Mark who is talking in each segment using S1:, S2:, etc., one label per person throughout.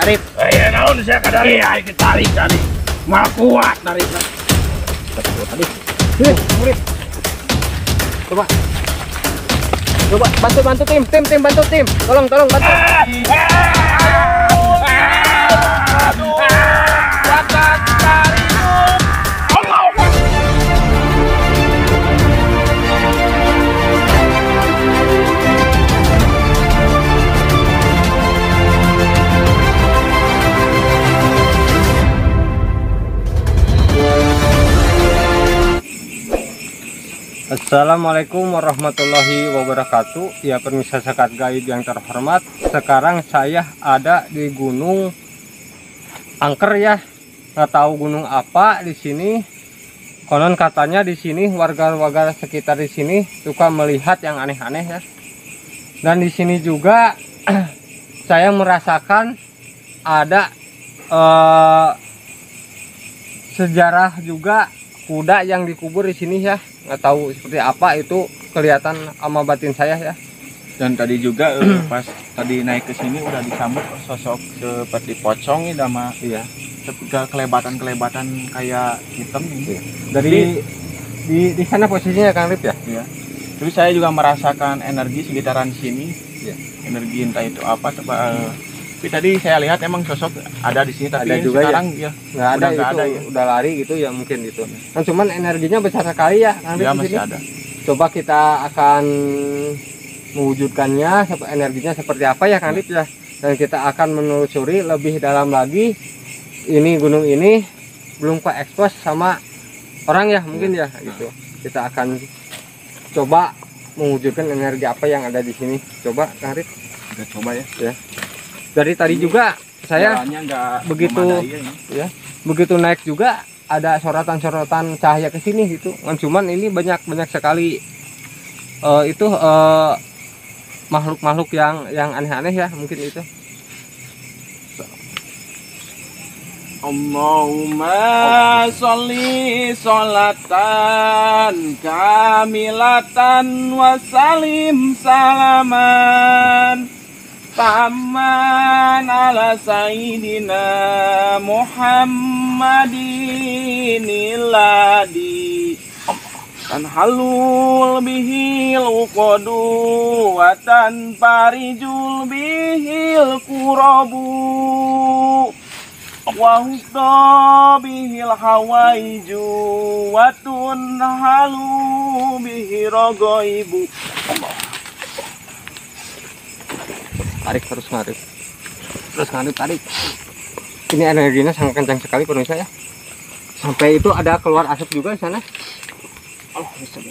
S1: Arif.
S2: Ya naon saya kadari ayo tarik tadi. Mal kuat tarik.
S1: Tadi. Arif. Coba. Coba bantu tim, bantu tim. Tolong bantu. Assalamualaikum warahmatullahi wabarakatuh. Ya, pemirsa Sekat Gaib yang terhormat, sekarang saya ada di Gunung Angker ya. Nggak tahu gunung apa di sini. Konon katanya di sini warga-warga sekitar di sini suka melihat yang aneh-aneh ya. Dan di sini juga saya merasakan ada sejarah juga kuda yang dikubur di sini ya. Nggak tahu seperti apa, itu kelihatan sama batin saya ya.
S3: Dan tadi juga pas tadi naik ke sini udah disambut sosok seperti pocong ini sama
S1: Iya.
S3: kelebatan kayak hitam gitu.
S1: Dari di sana posisinya Kang Rip ya.
S3: Iya. Tapi saya juga merasakan energi sekitaran sini.
S1: Iya.
S3: Energi entah itu apa tapi tadi saya lihat emang sosok ada di sini, tapi
S1: Ada juga
S3: sekarang
S1: ya?
S3: ya
S1: Nggak
S3: nggak
S1: ada,
S3: ada
S1: itu
S3: ya.
S1: udah lari gitu ya mungkin gitu. Kan cuman energinya besar sekali ya Kang Rip
S3: Ya
S1: di
S3: masih
S1: sini.
S3: ada.
S1: Coba kita akan mewujudkannya energinya seperti apa ya Kang Rip ya. Dan kita akan menelusuri lebih dalam lagi. Ini gunung ini belum ke ekspos sama orang ya mungkin ya gitu. Kita akan coba mewujudkan energi apa yang ada di sini. Coba Kang Rip.
S3: Kita coba ya.
S1: Ya. Dari tadi juga saya
S3: Jalannya nggak
S1: begitu
S3: memadai ini.
S1: ya, begitu naik juga ada sorotan-sorotan cahaya ke sini gitu. Cuman ini banyak sekali makhluk-makhluk yang aneh-aneh ya mungkin itu.
S3: Allahumma sholli sholatan kamilatan wa salim salaman taman ala sayyidina Muhammadin iladi tan halul bihil uqadu wa tan parijul bihil kurabu wa husda bihil hawaiju wa tunhalu bihi ragaibu.
S1: Tarik terus ngarik. Tarik. Ini energinya sangat kencang sekali pemirsa ya. Sampai itu ada keluar asap juga di sana. Oh, bisa.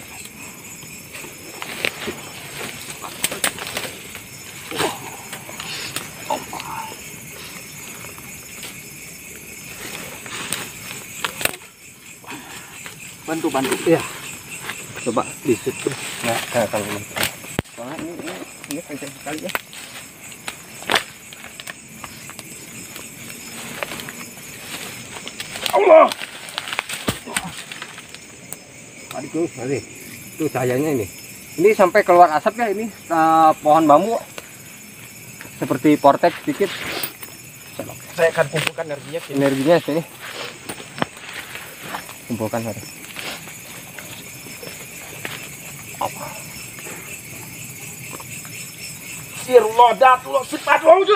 S3: Bantu
S1: Ya. Coba di situ. Nah, kalau soalnya ini kencang sekali ya.
S3: Allah.
S1: Adik. Tuh cahayanya ini. Ini sampai keluar asap ya ini. Pohon bambu. Seperti vortex sedikit.
S3: Saya akan kumpulkan energinya sini.
S1: Energinya sini. Kumpulkan hari.
S3: Sirullah datullah sifat wujud.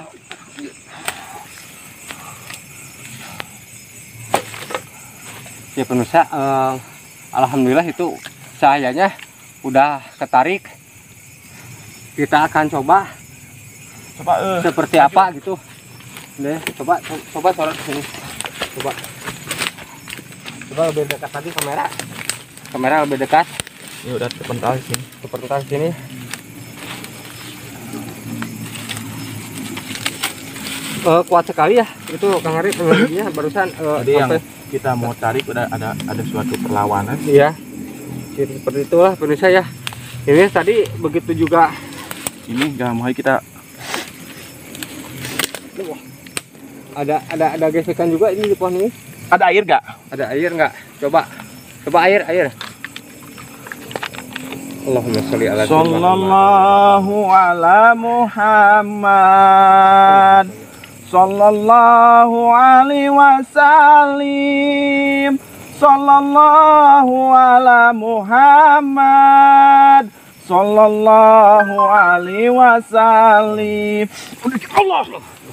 S1: Ya pemirsa, alhamdulillah itu cahayanya udah ketarik. Kita akan coba seperti apa gitu. Deh, coba sorot ke sini. Coba lebih dekat lagi kamera lebih dekat.
S3: Ya udah terpental sini.
S1: Sini. Kuat sekali ya itu Kang Arif energinya barusan.
S3: Tadi yang kita mau tarik udah ada suatu perlawanan.
S1: Iya, seperti itulah pemirsa ya. Ini tadi begitu juga.
S3: Ini gak mau kita.
S1: Ada gesekan juga ini di pohon ini.
S3: Ada air gak?
S1: Ada air nggak? Coba air. Allahumma sholli ala
S3: Sallallahu ala Muhammad. sallallahu alaihi wasallim, sallallahu ala Muhammad, sallallahu alaihi wasallim.
S2: Allah.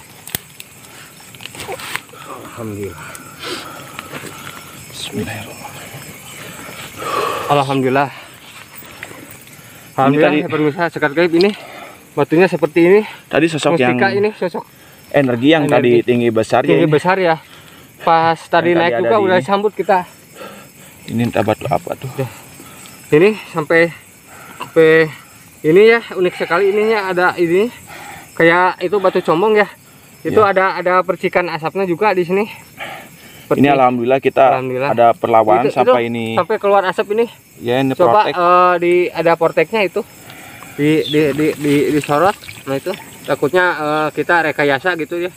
S1: Alhamdulillah.
S3: Bismillahirrahmanirrahim.
S1: Alhamdulillah. Alhamdulillah ya pemirsa sekat gaib ini batunya seperti ini.
S3: Tadi sosok
S1: Mustika
S3: yang
S1: ini sosok
S3: energi yang tadi tinggi besar
S1: tinggi
S3: ya. Ini.
S1: besar ya. Pas tadi
S3: Yang tadi
S1: naik
S3: ada
S1: juga
S3: di
S1: udah
S3: ini.
S1: sambut kita.
S3: Ini entah batu apa tuh.
S1: Ini sampai ini ya unik sekali ininya ada ini kayak itu batu combong ya. Itu
S3: Ya.
S1: ada percikan asapnya juga di sini.
S3: Ini alhamdulillah kita
S1: Alhamdulillah.
S3: ada perlawanan
S1: Itu-
S3: sampai
S1: itu
S3: ini.
S1: sampai keluar asap ini.
S3: Ya ini
S1: Coba
S3: protek.
S1: ada porteknya itu disorot. Nah itu takutnya kita rekayasa gitu ya.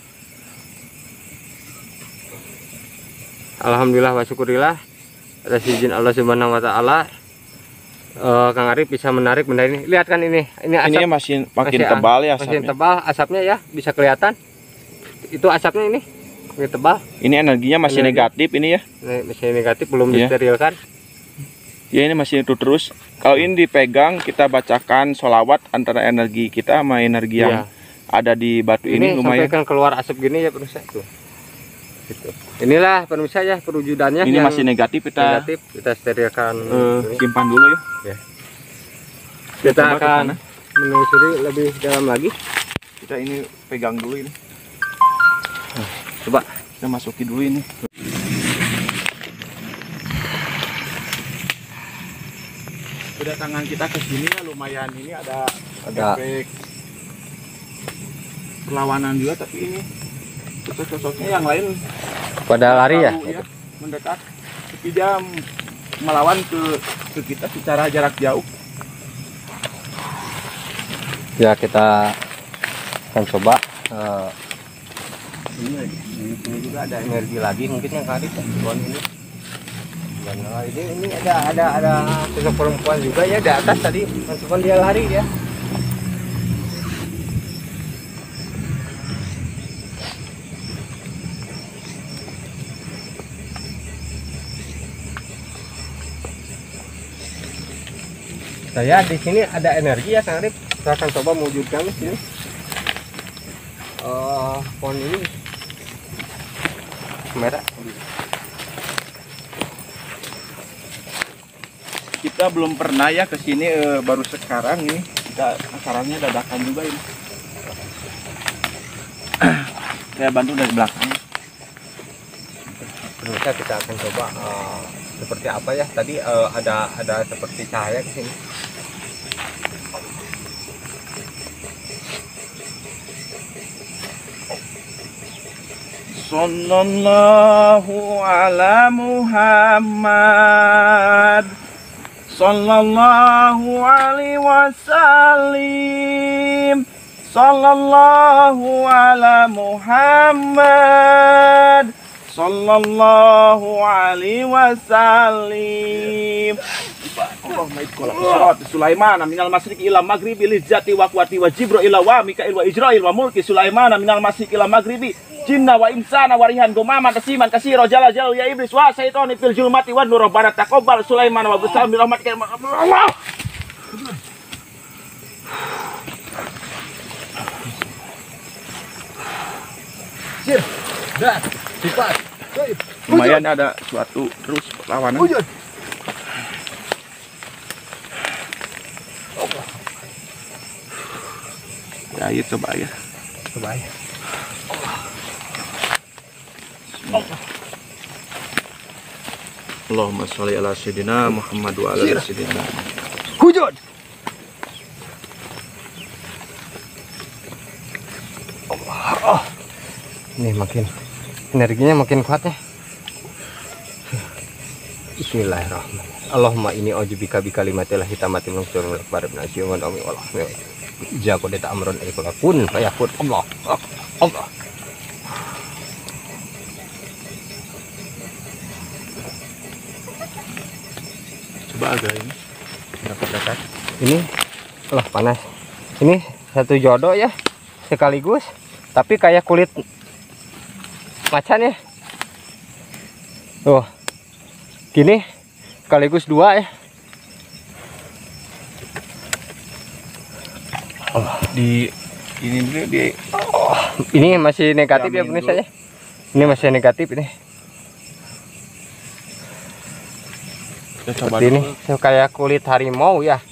S1: Alhamdulillah wa syukurillah atas izin Allah Subhanahu wa taala. Kang Arif bisa menarik benda ini. Lihat kan ini asap
S3: Ini masih makin
S1: masih-
S3: tebal ya
S1: makin
S3: asapnya.
S1: tebal asapnya ya, bisa kelihatan. Itu asapnya ini makin tebal.
S3: Ini energinya masih
S1: Energi.
S3: negatif ini ya.
S1: Ini masih negatif, belum
S3: Iya.
S1: disterilkan.
S3: Ya ini masih itu terus. Kalau ini dipegang kita bacakan sholawat antara energi kita sama energi yang
S1: Iya.
S3: ada di batu
S1: Ini
S3: ini
S1: sampai
S3: lumayan.
S1: kan keluar asap gini ya pemirsa tuh. Gitu. Inilah pemirsa ya perwujudannya
S3: Ini
S1: yang
S3: masih negatif kita
S1: negatif. Kita sterilkan. Ini.
S3: simpan dulu ya.
S1: Kita
S3: coba ke
S1: akan
S3: sana.
S1: menelusuri lebih dalam lagi.
S3: Kita ini pegang dulu ini.
S1: Coba.
S3: Kita masukin dulu ini. Kedatangan kita ke sini ya lumayan ini ada efek perlawanan juga, tapi ini sosoknya yang lain
S1: Pada lari ya.
S3: terlalu, mendekat, tapi dia melawan ke kita secara jarak jauh.
S1: Ya kita akan coba. Ini juga ada energi lagi mungkin yang kali perempuan ini. Dan ini ada sosok perempuan juga ya di atas tadi. Cuman dia lari ya. Saya di sini ada energi ya Kang Arif. Saya akan coba mewujudkan di sini. Pohon ini merah.
S3: Kita belum pernah ya ke sini, baru sekarang ini. Kita acaranya dadakan juga ini. Saya bantu dari belakang.
S1: Terus kita akan coba seperti apa ya. Tadi ada seperti cahaya di sini.
S3: Sallallahu ala Muhammad, sallallahu alaihi wasallim, sallallahu ala Muhammad, sallallahu alaihi wasallim. Allahumma idkhala surat Sulaiman minal masyriqi ila maghribi lizzati wa quwwati wa Jibril ila wa Mikail wa Israil wa mulki Sulaiman minal masyriqi ila maghribi jinna wa insana wa rihan gumama kasiman kasiro jala jala ya iblis wa syaitani fil julmati wan nur rabbana taqabbal Sulaiman wa bisal bi rahmatika Allah.
S1: Sir, dah, cepat.
S3: Lumayan ada suatu terus perlawanan. Ya, ayo coba ya.
S1: Coba ya.
S3: Allahumma sholli ala sayyidina Muhammad wa ala ali sayyidina.
S1: Hujud. Ini makin energinya makin kuat ya. Bismillahirrahmanirrahim. Allahumma inni a'udzubika bi kalimatil hitamati min syurril akbar min asyaitonir rajim wal jago deta amrun kun fayakun. Allah. Allah.
S3: Coba agak ini.
S1: Dekat-dekat. Ini panas. Ini satu jodoh ya sekaligus, tapi kayak kulit macan ya. Tuh. Gini sekaligus 2 ya.
S3: Di ini dulu
S1: Ini masih negatif ya
S3: Jamin
S1: pemirsa ya. Ini masih negatif ini.
S3: coba
S1: Seperti ini kayak kulit harimau ya.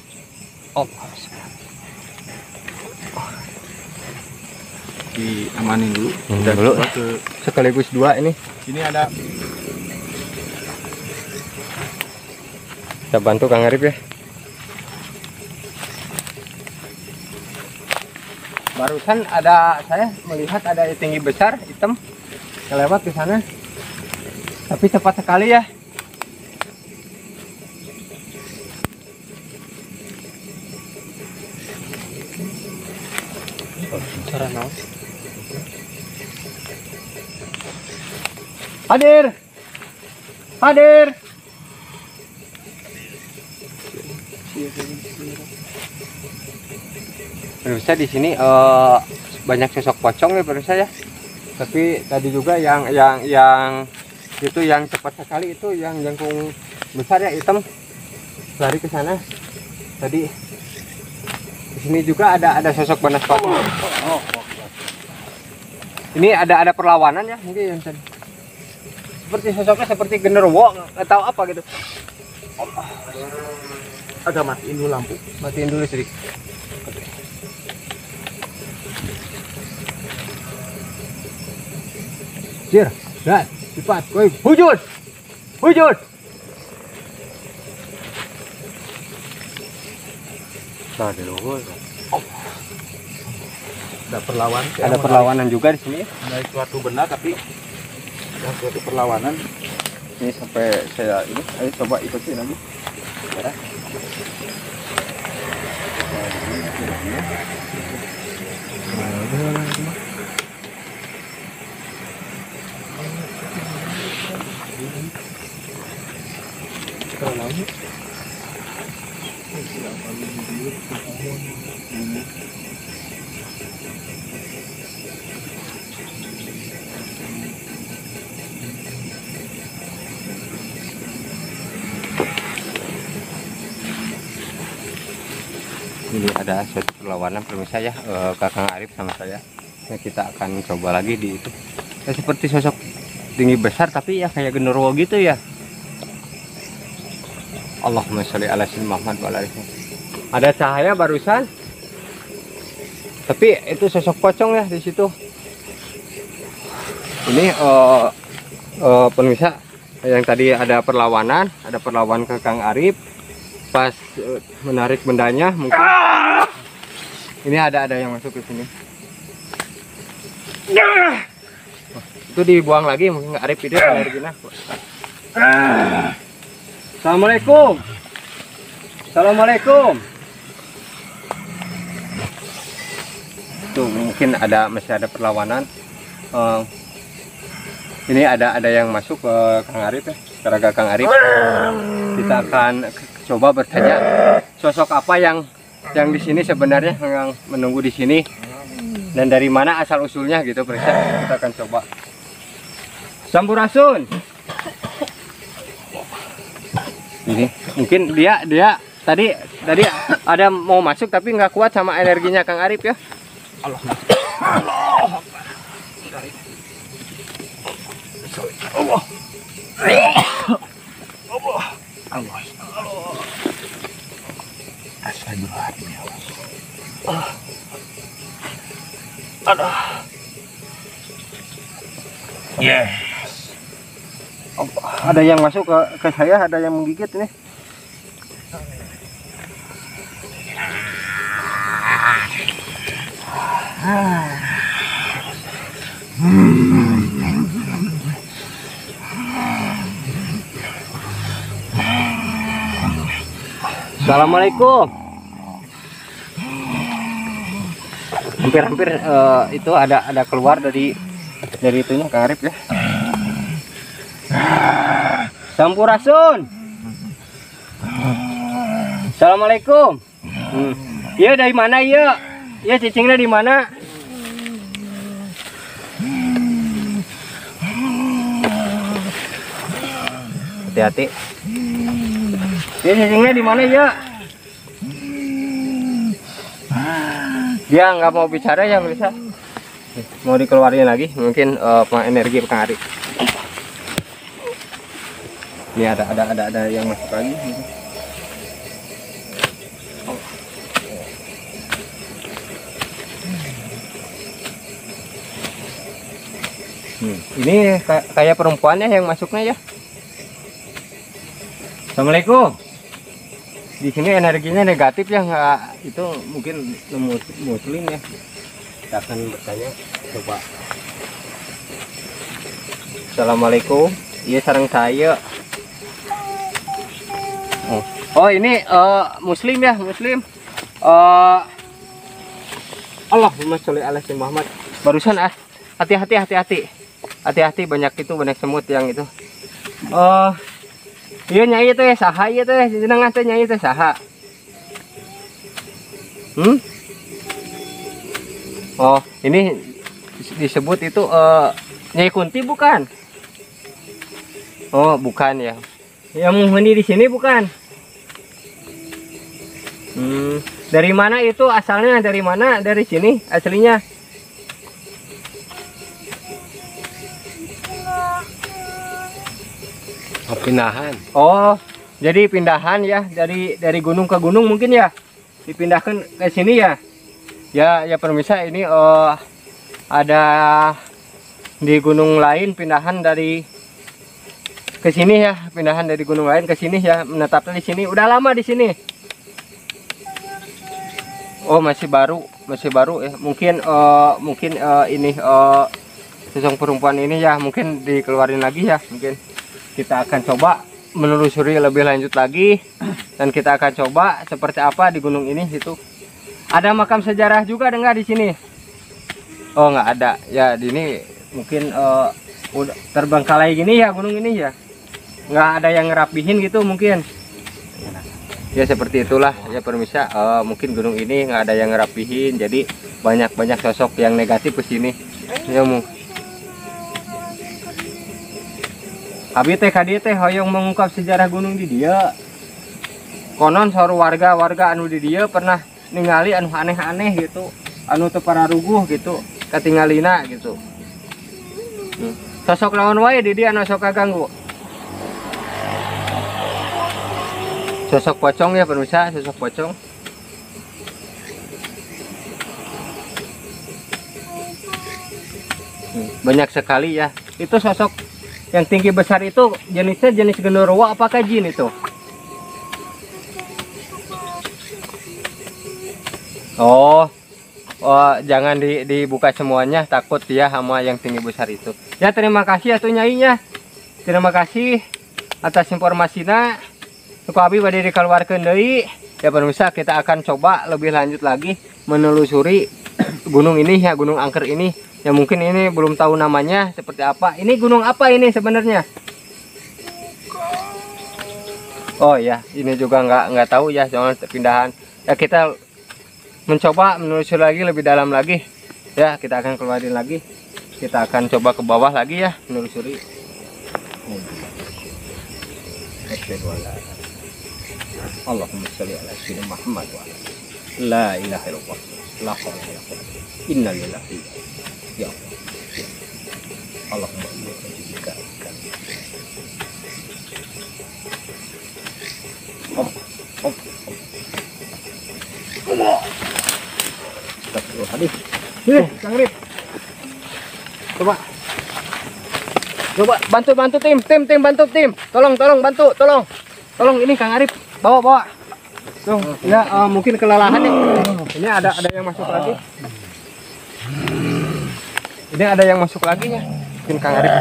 S3: diamanin dulu.
S1: Dan dulu
S3: coba ke
S1: sekaligus 2 ini.
S3: sini ada.
S1: Kita bantu Kang Arif ya. Barusan saya melihat ada tinggi besar hitam kelewat ke sana. Tapi cepat sekali ya. Hadir. Hadir. Pemirsa di sini banyak sosok pocong ya pemirsa ya. Tapi tadi juga yang itu yang cepat sekali itu yang jangkung besar ya hitam lari ke sana. Tadi di sini juga ada sosok banas pocong. Ini ada perlawanan ya mungkin yang tadi. Seperti sosoknya seperti genderuwo atau apa gitu.
S3: Agak matiin dulu lampu.
S1: Matiin dulu sedikit. Jir, dan cepat, woi, wujud, wujud. Nah, di luhur.
S3: Ada perlawanan.
S1: Ada perlawanan juga di sini.
S3: Ada suatu benda tapi ada suatu perlawanan.
S1: Ini sampai saya ini, ayo coba ikutin lagi. Ya. Ini ada suatu perlawanan pemirsa ya, Kakang Arif sama saya. Nah, kita akan coba lagi di itu. Ya, seperti sosok tinggi besar tapi ya kayak genderuwo gitu ya. Allahumma sholli ala sayyidina Muhammad wa ala alihi. Ada cahaya barusan. Tapi itu sosok pocong ya di situ. Ini pemirsa yang tadi ada perlawanan ke Kang Arif. Pas menarik bendanya mungkin ini ada yang masuk ke sini. Itu dibuang lagi mungkin nggak Arif itu energinya. Assalamualaikum. Assalamualaikum. Tuh mungkin masih ada perlawanan. Ini ada yang masuk ke Kang Arif ya, ke Kang Arif. Kita akan coba bertanya sosok apa yang di sini sebenarnya yang menunggu di sini dan dari mana asal usulnya gitu periksa. Kita akan coba. Sampurasun. Ini mungkin dia tadi ada mau masuk tapi nggak kuat sama energinya Kang Arif ya.
S3: Allah. Astagfirullahaladzim ya Allah. Aduh. Yes.
S1: Ada yang masuk ke saya, ada yang menggigit ini. Assalamualaikum. Hampir itu ada keluar dari itunya Kang Arif ya. Sampurasun. Assalamualaikum. Iya dari mana iya? Iya cicingnya di mana? Hati-hati. Ini cacingnya di mana ya? Dia nggak mau bicara ya bisa. Mau dikeluarin lagi, mungkin energi Kang Arif. Ini ada yang masuk lagi. Ini kayak perempuannya yang masuknya ya. Assalamualaikum. Di sini energinya negatif ya, nggak itu mungkin muslim ya. Kita akan bertanya, coba. Assalamualaikum. Iya sarang saya. Oh ini muslim ya, muslim. Allahumma sholli ala sayyidina Muhammad. Barusan hati-hati banyak semut yang itu. Iya nyai teh saha ieu teh jenengan teh nyai teh saha? Oh, ini disebut itu Nyai Kunti bukan? Oh, bukan ya. Yang menghuni di sini bukan? Dari mana itu asalnya? Dari mana? Dari sini aslinya?
S2: Pindahan.
S1: Oh, jadi pindahan ya dari gunung ke gunung mungkin ya, dipindahkan ke sini ya. Ya permisa ini ada di gunung lain pindahan dari ke sini ya, pindahan dari gunung lain ke sini ya, menetapnya di sini. Udah lama di sini. Oh masih baru ya. Mungkin ini sosok perempuan ini ya mungkin dikeluarin lagi ya mungkin. Kita akan coba menelusuri lebih lanjut lagi dan kita akan coba seperti apa di gunung ini itu. Ada makam sejarah juga enggak di sini? Oh nggak ada ya, di ini mungkin udah terbengkalai gini ya gunung ini ya, nggak ada yang ngerapihin gitu mungkin ya, seperti itulah ya permisa. Mungkin gunung ini nggak ada yang ngerapihin, jadi banyak sosok yang negatif ke sini ya. Abi teh kadi teh hoyong mengungkap sejarah gunung di dia. Konon saur warga anu di dia pernah ningali anu aneh-aneh gitu, anu teu pararuguh gitu, katingalina gitu. Sosok lawan wae di dia anu sok kaganggu. Sosok pocong ya pemirsa, sosok pocong. Banyak sekali ya. Itu sosok yang tinggi besar itu jenisnya jenis genderuwo apakah jin itu? Oh, jangan dibuka semuanya, takut ya sama yang tinggi besar itu. Ya terima kasih atuh nyainya. Terima kasih atas informasinya. Suku abi bade dikeluarkeun deui. Ya pemirsa, kita akan coba lebih lanjut lagi menelusuri gunung ini ya, Gunung Angker ini. Ya mungkin ini belum tahu namanya seperti apa. Ini gunung apa ini sebenarnya? Oh ya, ini juga nggak tahu ya, soal pindahan. Ya kita mencoba menelusuri lagi lebih dalam lagi. Ya kita akan keluarin lagi. Kita akan coba ke bawah lagi ya menelusuri. Allahumma sholli ala sayyidina Muhammad wa ala la ilaha illallah la haula wala quwwata illa billah. Ya Allah, Allahumma jika hadis. Kang Rip. Coba bantu tim bantu tim. Tolong bantu, tolong ini Kang Arif bawa. Tuh, ya mungkin kelelahan nih. Ini ada yang masuk lagi. Ini ada yang masuk lagi ya. Mungkin Kang Arif.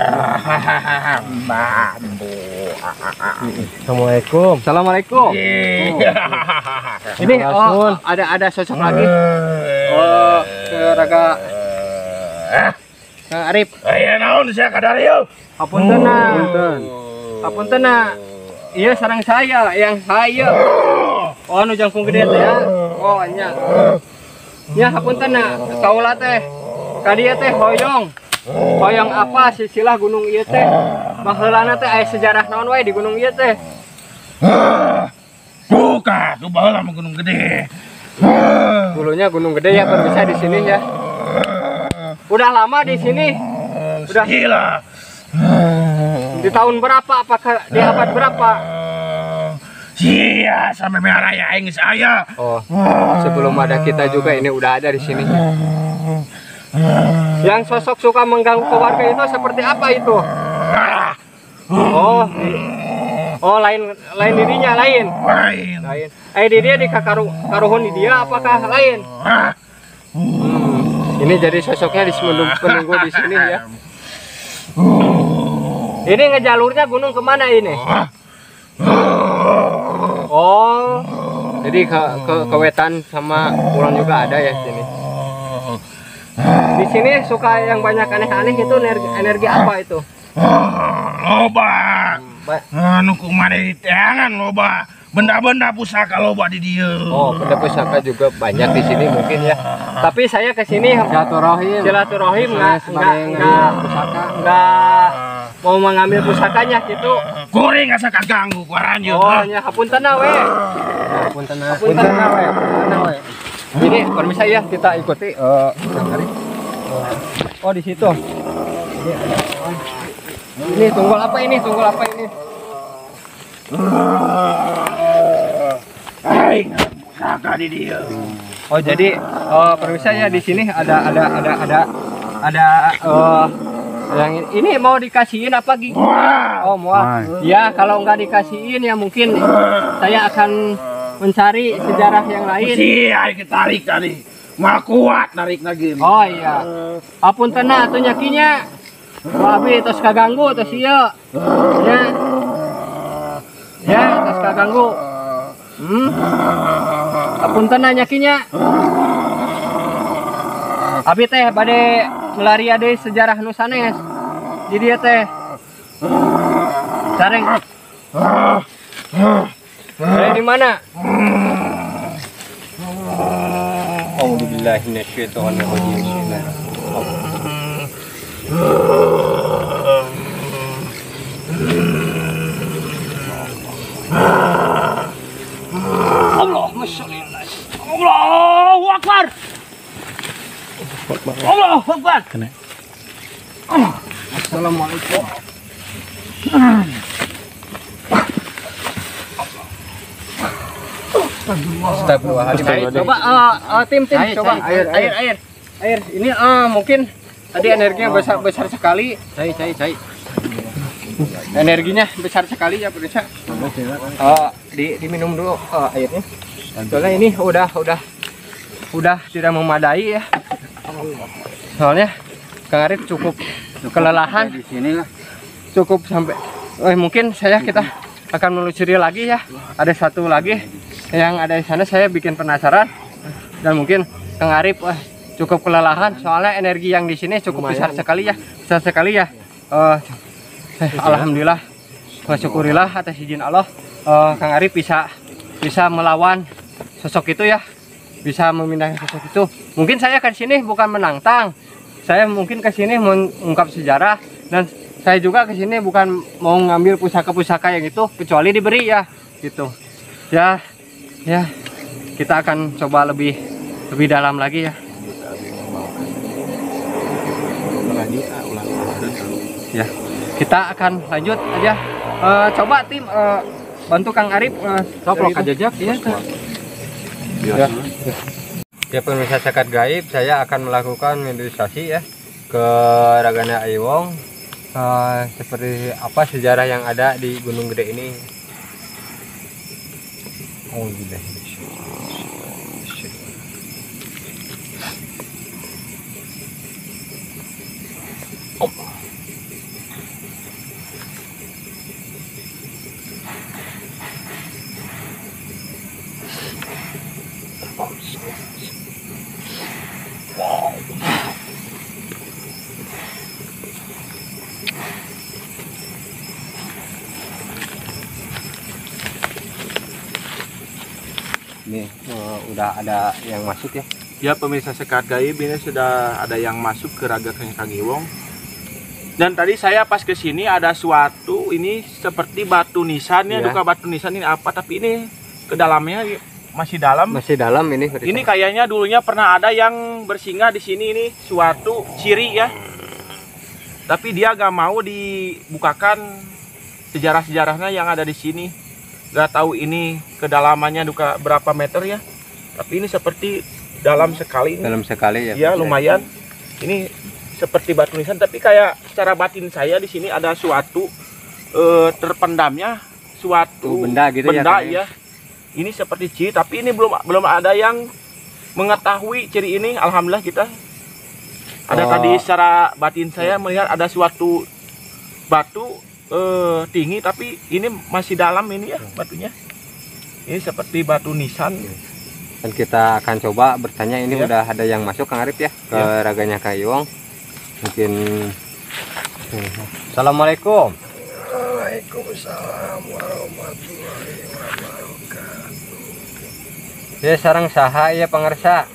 S1: Assalamualaikum. Ini ada sosok lagi. Raga Kang Arif.
S2: Aya naon sia kadarieu?
S1: Apunten. Iya sarang saya yang saya. Oh anu jangkung gede teh ya. Oh nya. Ya hapunten kaula teh. Kadieu teh hoyong apa silsilah gunung ieu teh. baheulana teh aya sejarah naon wae di gunung ieu teh?
S2: Buka, tuh baheula mah gunung gede.
S1: Dulunya gunung gede ya pemirsa di sini ya. Udah lama di sini? Udah
S2: Gila.
S1: di tahun berapa? Apakah di abad berapa?
S2: Iya, sampai merah ya aing saya.
S1: Oh, sebelum ada kita juga ini udah ada di sini. Yang sosok suka mengganggu keluarga itu seperti apa itu? Oh, oh lain dirinya lain. Lain. Dirinya di karuhun di dia apakah lain? Ini jadi sosoknya di penunggu di sini ya. Ini ngejalurnya gunung kemana ini? Oh, jadi ke wetan sama pulang juga ada ya sini. Di sini suka yang banyak aneh-aneh itu energi apa itu?
S2: Loba. Anu kumaha di teangan loba. Benda-benda pusaka loba di dieu.
S1: Oh, benda pusaka juga banyak di sini mungkin ya. Tapi saya ke sini silaturahim nggak mau mengambil pusakanya gitu.
S2: Kuring asa kaganggu ku aranjeun.
S1: Oh, nya hapuntenna we. Hapuntenna we. Ini permisi ya kita ikuti oh di situ. Ini tunggul apa ini?
S2: Aing pusaka di dieu.
S1: Oh jadi permisi ya di sini ada yang ini mau dikasihin apa gigi? Oh mau. Ya kalau nggak dikasihin ya mungkin saya akan mencari sejarah yang lain.
S2: Iya, tarik tadi. Mal kuat narik lagi.
S1: Oh iya. Hapuntenna atuh nyakinya. Wah abi tos kaganggu tos ieu. Ya tos kaganggu. Hapuntenna nyakinya. Abi teh bade melari ade sejarah nu sanes. Di dieu teh. Sareng. Di mana? A'udzubillahi minasyaitonir rajim. Allahumma sholli ala Allahu akbar. Allahu akbar. Assalamualaikum. Astagfirullahaladzim. Coba tim coba air. Ini mungkin tadi energinya besar sekali. Cai. Energinya besar sekali ya pemirsa. Diminum dulu airnya. Soalnya ini udah tidak memadai ya. Soalnya Kang Arif cukup kelelahan di sini lah. Cukup sampai mungkin kita akan menelusuri lagi ya. Ada satu lagi yang ada di sana, saya bikin penasaran dan mungkin Kang Arif cukup kelelahan soalnya energi yang di sini cukup besar sekali ya. Alhamdulillah, syukurilah atas izin Allah, Kang Arif bisa melawan sosok itu ya, bisa memindahkan sosok itu. Mungkin saya ke sini bukan menantang, saya mungkin ke sini mengungkap sejarah, dan saya juga ke sini bukan mau ngambil pusaka-pusaka yang itu kecuali diberi ya gitu. Ya, kita akan coba lebih dalam lagi ya. Ya, kita akan lanjut aja. Coba tim bantu Kang Arif coplok aja jak ya. Ya pemirsa Cakat Gaib, saya akan melakukan meditasi ya ke Ragana Aiwong. Seperti apa sejarah yang ada di Gunung Gede ini. Oh gila. Nih udah ada yang masuk ya.
S3: Ya pemirsa Cakat Gaib, ini sudah ada yang masuk ke Raga Kang Iwong. Dan tadi saya pas ke sini ada suatu ini seperti batu nisan ya,
S1: Iya.
S3: duka batu nisan ini apa, tapi ini ke dalamnya masih dalam.
S1: Masih dalam ini.
S3: Ini kayaknya dulunya pernah ada yang bersinggah di sini, ini suatu ciri ya. Tapi dia gak mau dibukakan sejarah-sejarahnya yang ada di sini. Gak tahu ini kedalamannya duka berapa meter ya. Tapi ini seperti dalam sekali ini.
S1: Dalam sekali ya.
S3: Ya lumayan. Ini seperti batu nisan, tapi kayak secara batin saya di sini ada suatu terpendamnya suatu
S1: Benda gitu ya,
S3: benda
S1: Kang,
S3: ya. Ini seperti ciri, tapi ini belum ada yang mengetahui ciri ini. Alhamdulillah kita ada tadi secara batin saya melihat ada suatu batu tinggi, tapi ini masih dalam ini ya batunya. Ini seperti batu nisan.
S1: Dan kita akan coba bertanya, ini
S3: Ya.
S1: udah ada yang masuk Kang Arif ya ke
S3: Ya.
S1: raganya Kang Iwong. Mungkin. Assalamualaikum.
S2: Waalaikumsalam warahmatullahi wabarakatuh.
S1: Ya sarang saha ya pangarsa.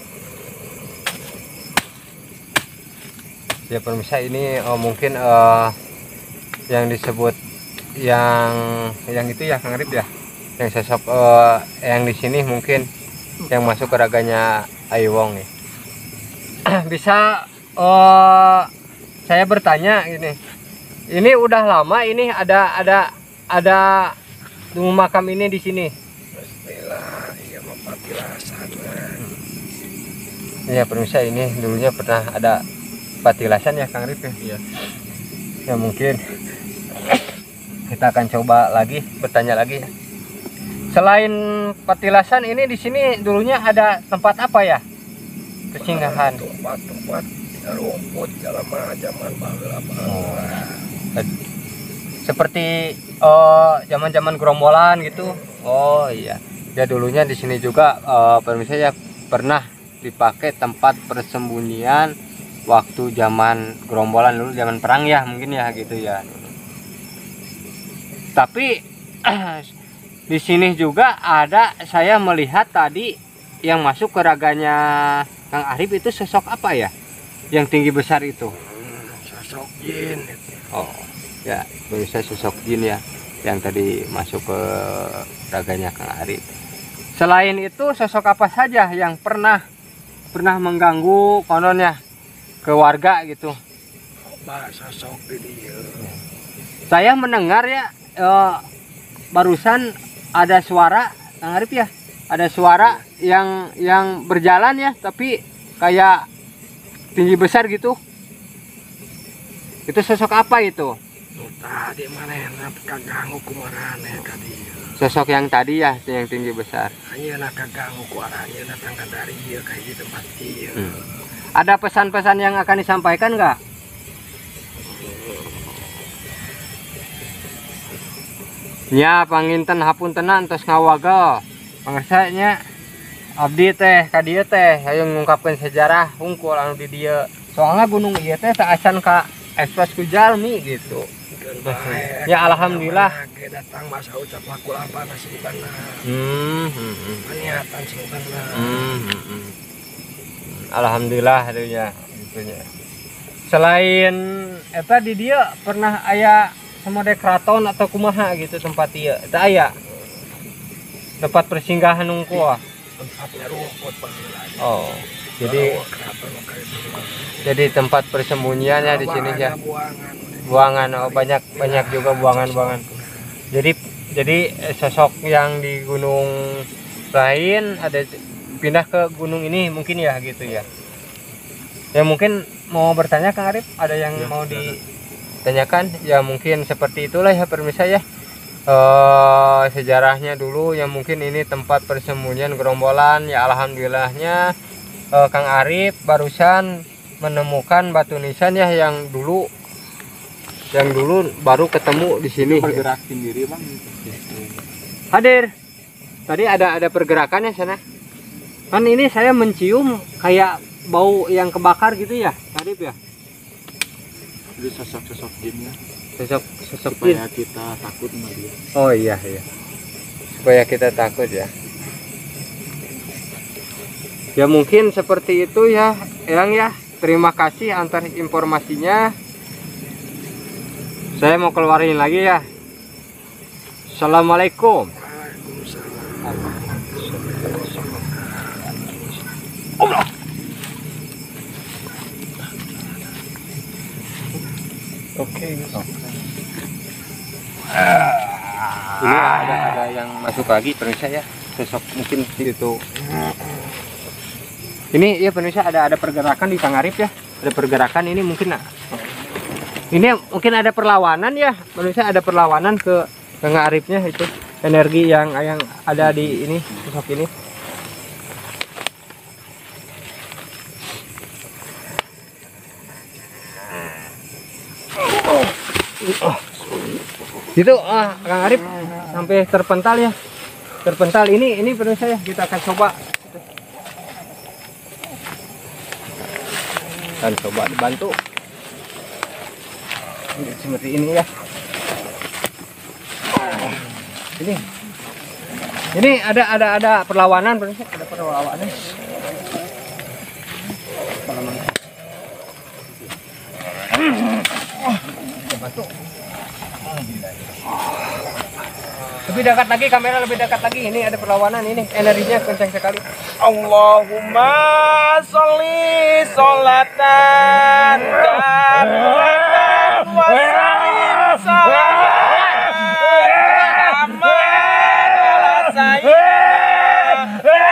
S1: Ya pemirsa, ini mungkin yang disebut yang itu ya Kang Arif ya. Yang sosok yang di sini mungkin yang masuk ke raganya Aiwong ya. Bisa saya bertanya ini udah lama ini ada makam ini di sini.
S2: Bismillah, iya mempatilasan.
S1: Ya pemirsa, ini dulunya pernah ada patilasan ya Kang Rip ya.
S3: Iya.
S1: Ya mungkin kita akan coba lagi bertanya lagi. Selain patilasan ini di sini dulunya ada tempat apa ya? Persinggahan.
S2: Tempat-tempat rumput zaman baheula.
S1: Seperti zaman-zaman gerombolan gitu. Oh iya. Ya dulunya di sini juga pemirsa ya pernah dipakai tempat persembunyian waktu zaman gerombolan dulu, zaman perang ya mungkin ya gitu ya. Tapi di sini juga ada, saya melihat tadi yang masuk ke raganya Kang Arif itu sosok apa ya? Yang tinggi besar itu.
S2: Sosok jin.
S1: Oh ya, bisa sosok jin ya yang tadi masuk ke raganya Kang Arif. Selain itu sosok apa saja yang pernah mengganggu kononnya ke warga gitu?
S2: Sosok di dia.
S1: Saya mendengar ya barusan ada suara Kang Arif ya, ada suara yang berjalan ya, tapi kayak tinggi besar gitu. Itu sosok apa itu?
S2: Tadi mana kaganggu kumarane tadi.
S1: Sosok yang tadi ya, yang tinggi besar.
S2: Hanya nak kaganggu ku arahnya datang dari dia kayak di tempat dia.
S1: Ada pesan-pesan yang akan disampaikan nggak? Ya panginten hapuntenan tos ngawaga. Pangersanya abdi teh ka dieu teh hayang ngungkapkeun sejarah hungkul anu di dieu. Soalnya gunung ieu teh taacan ka ekspos ku jalmi gitu. Ya alhamdulillah.
S2: Datang masa ucap laku apa nasi benar. Niatan sing benar.
S1: Alhamdulillah hadirnya gitunya. Selain eta di dia pernah aya sama keraton atau kumaha gitu tempat ieu. Eta aya tempat persinggahan unggul.
S2: Tempatnya rumput panggilan.
S1: Oh. Jadi tempat persembunyiannya di sini ya. Buangan, oh banyak juga buangan-buangan. Jadi sosok yang di gunung lain ada pindah ke gunung ini mungkin ya gitu ya. Ya mungkin mau bertanya Kang Arif, ada yang mau ditanyakan? Ya mungkin seperti itulah ya permisa ya. Sejarahnya dulu ya, mungkin ini tempat persembunyian gerombolan ya. Alhamdulillahnya Kang Arif barusan menemukan batu nisan ya yang dulu baru ketemu di sini.
S3: Bergerak sendiri bang.
S1: Hadir. Tadi ada pergerakannya sana. Kan ini saya mencium kayak bau yang kebakar gitu ya, Arif ya.
S3: Itu sosok jinnya.
S1: Sosok
S3: Supaya kita takut sama dia.
S1: Oh iya. Supaya kita takut ya. Ya mungkin seperti itu ya, Eyang ya. Terima kasih antar informasinya. Saya mau keluarin lagi ya. Assalamualaikum.
S2: Oke.
S1: Ini ada yang masuk lagi pemirsa ya. Besok mungkin itu. Ini ya pemirsa ada pergerakan di Kang Arif ya. Ada pergerakan ini mungkin. Ini mungkin ada perlawanan ya. Pemirsa ada perlawanan ke Kang Arifnya itu. Energi yang ada di ini sosok ini. Itu Kang Arif sampai terpental ya. Terpental ini pemirsa ya, kita akan coba. Dan coba dibantu. Ini seperti ini ya. Ini ada perlawanan pemirsa, ada perlawanan. Bantu. Lebih dekat lagi kamera, lebih dekat lagi. Ini ada perlawanan, ini energinya kencang sekali.
S3: Allahumma sholli sholatan kamilatan wa sallim salaman ala sayyidina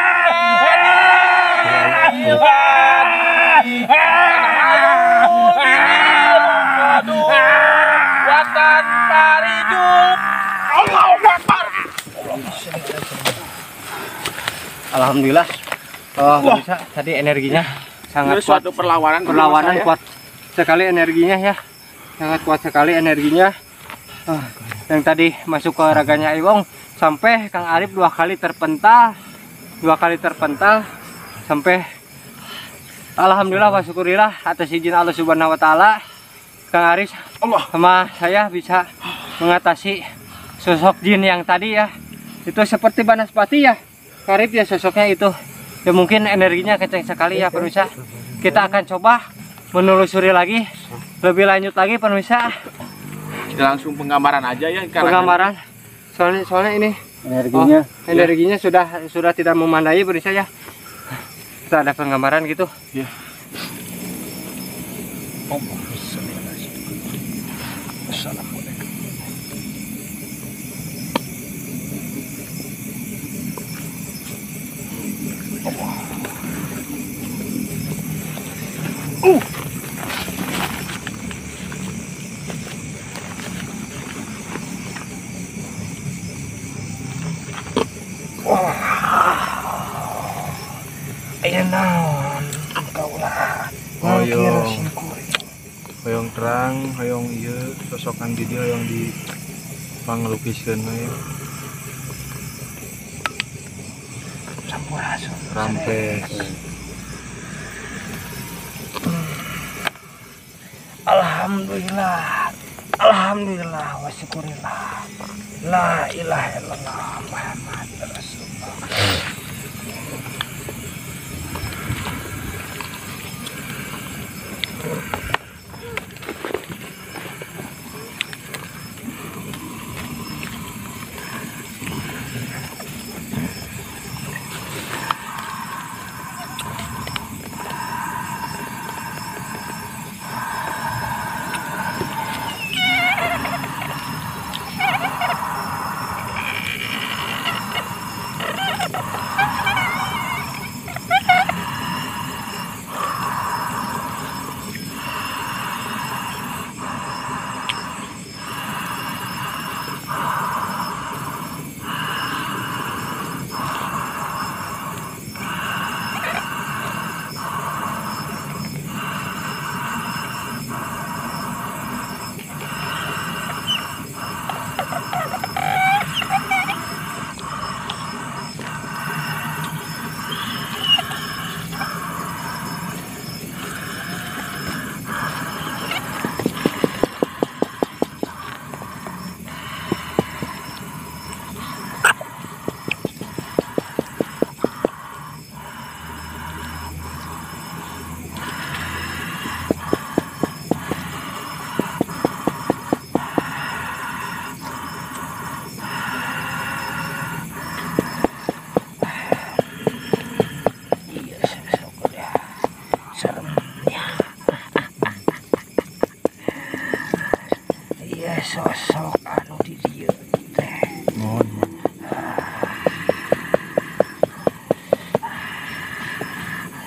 S3: watan parijub. Allahu Akbar.
S1: Alhamdulillah. Bisa tadi energinya sangat kuat.
S3: Suatu perlawanan
S1: Kuat sekali energinya ya. Sangat kuat sekali energinya. Yang tadi masuk ke raganya Iwong sampai Kang Arif dua kali terpental sampai alhamdulillah wa syukurillah atas izin Allah Subhanahu wa taala. Kang Arif sama saya bisa mengatasi sosok jin yang tadi ya. Itu seperti Banaspati ya. Kang Arif ya sosoknya itu. Ya mungkin energinya kencang sekali ya pemirsa. Kita akan coba menelusuri lagi lebih lanjut lagi pemirsa.
S3: Kita langsung penggambaran aja ya.
S1: Penggambaran. Soalnya ini energinya sudah tidak memandai pemirsa ya. Kita ada penggambaran gitu.
S3: Ya.
S2: Hoyong terang, hoyong iya sosokan di dia hoyong di panglukiskeun ya. Sampurasun. Rampes.
S1: Alhamdulillah. Alhamdulillah wa syukurillah. La ilaha illallah Muhammad Rasulullah.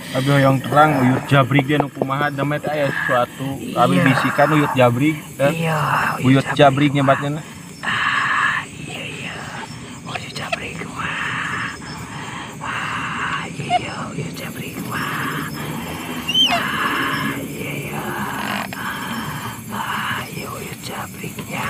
S2: Abi hoyong terang Uyut Jabrig dia nu kumaha damet aya sesuatu. Abi bisikan Uyut Jabrig.
S4: Iya.
S2: Uyut Jabrig nyebatnya.
S4: Iya. Uyut Jabrig mah. Iya, Uyut Jabrig mah. Iya. Iya, Uyut Jabrignya.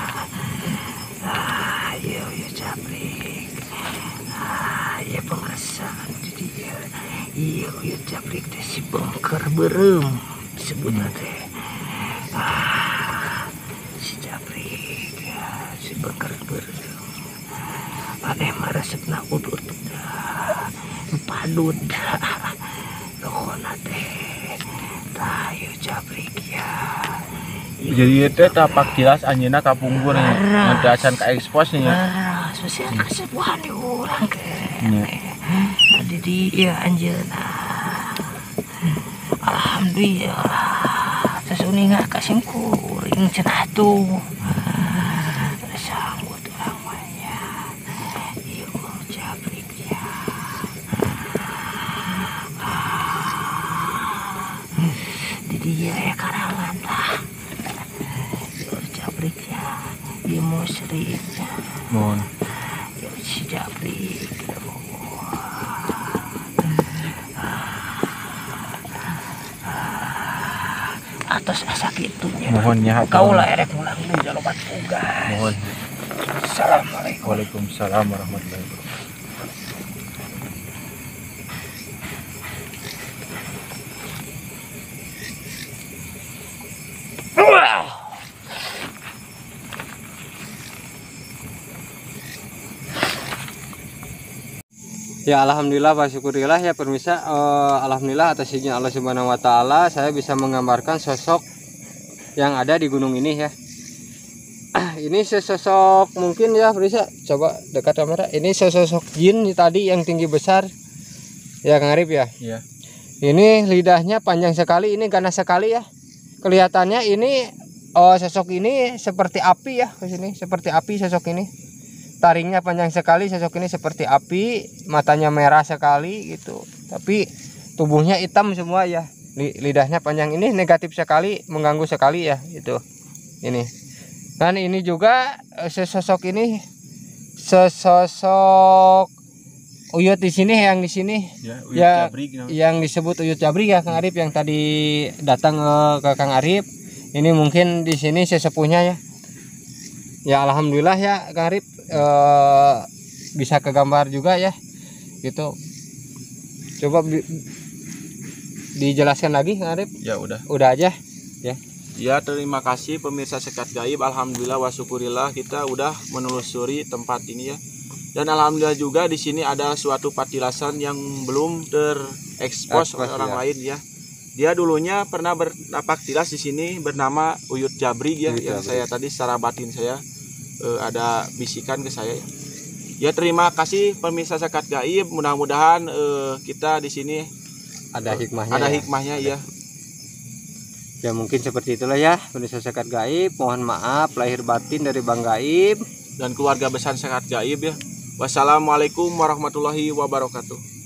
S4: Iya, Uyut Jabrig. Iya, pengesan di dia. Iya, Uyut Jabrig teh si bengker berem sebutna teh. Si Jabrig si bengker berem. Aneh mah resepna udut padud. Lokona teh. Tah Uyut Jabrig ya.
S2: Jadi teh tapak tilas anjeunna kapungkur nya. Ngedasan ka expose nya.
S4: Sosial kasepuhan di urang ke.
S2: Nya.
S4: Di dia anjeunna. Alhamdulillah. Sasuninga kasih kuring cenah tuh. Sanggut urang mah nya. Ieu Jabrig ya. Di dia ya karangan lah. Ieu Jabrig ya. Ieu musrik.
S2: Mohon.
S4: Ieu si Jabrig. Atas asa kitunya.
S2: Mohon ya.
S4: Kau lah erek mulang dulu jalobat tugas.
S2: Mohon.
S4: Assalamualaikum.
S2: Waalaikumsalam warahmatullahi wabarakatuh.
S1: Ya alhamdulillah wa syukurillah ya pemirsa, alhamdulillah atas izin Allah Subhanahu wa taala saya bisa menggambarkan sosok yang ada di gunung ini ya. Ini sesosok mungkin ya pemirsa, coba dekat kamera. Ini sesosok jin tadi yang tinggi besar. Ya Kang Arif ya.
S2: Iya.
S1: Ini lidahnya panjang sekali, ini ganas sekali ya. Kelihatannya ini sosok ini seperti api ya ke sini, seperti api sosok ini. Taringnya panjang sekali, sosok ini seperti api, matanya merah sekali gitu. Tapi tubuhnya hitam semua ya. Lidahnya panjang, ini negatif sekali, mengganggu sekali ya itu. Ini. Dan ini juga sesosok ini sesosok Uyut di sini, yang di sini.
S2: Ya, Uyut
S1: Ya,
S2: Jabrig.
S1: yang disebut Uyut Jabrig ya Kang Arif, yang tadi datang ke Kang Arif. Ini mungkin di sini sesepuhnya ya. Ya alhamdulillah ya Kang Arif, bisa kegambar juga ya gitu. Coba dijelaskan lagi Kang Arif.
S2: Ya udah.
S1: Udah aja ya.
S3: Ya, terima kasih pemirsa Sekat Gaib. Alhamdulillah wa syukurillah kita udah menelusuri tempat ini ya. Dan alhamdulillah juga di sini ada suatu patilasan yang belum terekspos oleh orang lain ya. Dia dulunya pernah bernapak tilas di sini bernama Uyut Jabrig ya, yang saya tadi secara batin saya ada bisikan ke saya ya. Ya terima kasih pemirsa Sekat Gaib. Mudah-mudahan kita di sini
S1: Ada hikmahnya.
S3: ada
S1: ya.
S3: hikmahnya ya.
S1: Ya mungkin seperti itulah ya pemirsa Sekat Gaib. Mohon maaf lahir batin dari Bang Gaib
S3: Dan keluarga besar Sekat Gaib ya. Wassalamualaikum warahmatullahi wabarakatuh.